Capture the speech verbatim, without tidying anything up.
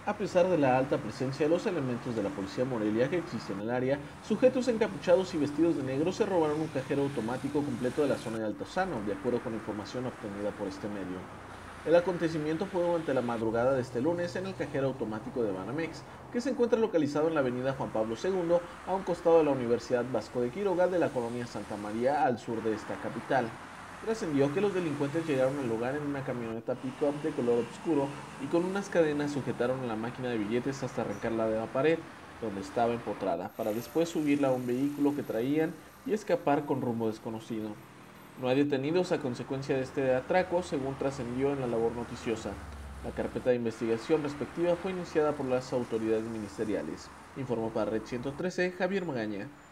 A pesar de la alta presencia de los elementos de la policía Morelia que existen en el área, sujetos encapuchados y vestidos de negro se robaron un cajero automático completo de la zona de Altozano, de acuerdo con información obtenida por este medio. El acontecimiento fue durante la madrugada de este lunes en el cajero automático de Banamex, que se encuentra localizado en la avenida Juan Pablo segundo, a un costado de la Universidad Vasco de Quiroga de la colonia Santa María, al sur de esta capital. Trascendió que los delincuentes llegaron al lugar en una camioneta pick-up de color oscuro y con unas cadenas sujetaron a la máquina de billetes hasta arrancarla de la pared, donde estaba empotrada, para después subirla a un vehículo que traían y escapar con rumbo desconocido. No hay detenidos a consecuencia de este atraco, según trascendió en la labor noticiosa. La carpeta de investigación respectiva fue iniciada por las autoridades ministeriales. Informó para Red ciento trece Javier Magaña.